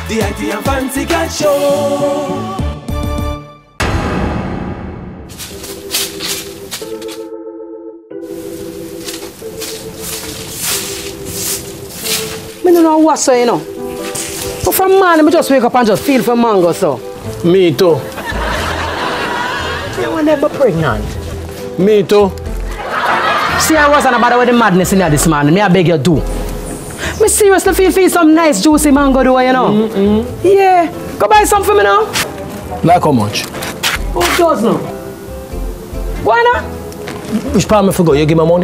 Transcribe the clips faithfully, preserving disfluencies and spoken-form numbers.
The I T and Fancy Cat Show. I don't know what's so, you know. But from morning, I just wake up and just feel for mango, so. Me too. You were never pregnant. Me too. See, I wasn't about with the madness in here this morning. Me, I beg you do. Me seriously feel feel some nice juicy mango do, you know. Mm-hmm. Yeah. Go buy some for me now. Like how much? Who does now? Why not? Which part me forgot? You give me money?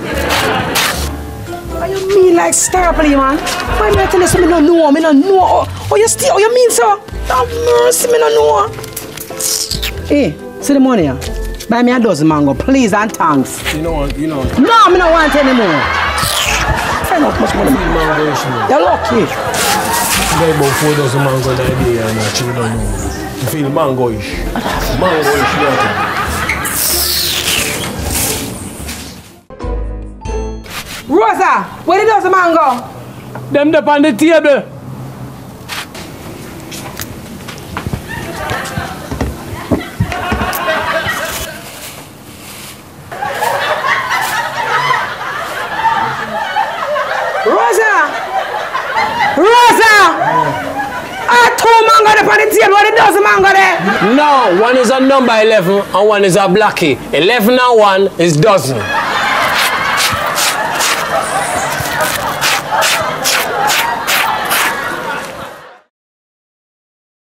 What you mean like starply, man? Why me I tell you so me no know, me no know. Oh, oh you still, oh you mean so? Have mercy, me no know. Hey, see the money here? Buy me a dozen mango, please and thanks. You know what, you know. No, me no want anymore. Find out how much money mango is. You're lucky. Buy about four dozen mango in a day and actually don't know. You feel mango-ish. Mango-ish, nothing. Rosa, where the dozen mango? Them up on the table. Rosa! Rosa! I two mango up on the table, where the dozen mango there? No, one is a number eleven and one is a blackie. eleven and one is dozen.